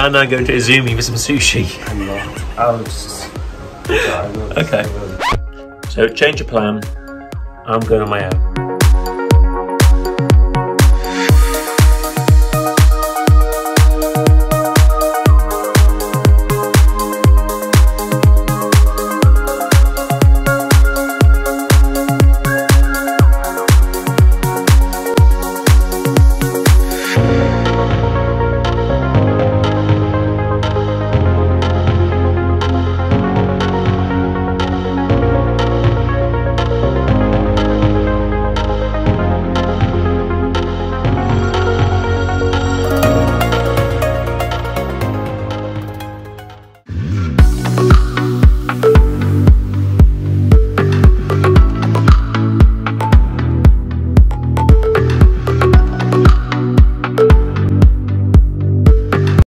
are now going to Izumi for some sushi. I'm not. I'll just... Okay. So change of plan. I'm going on my own.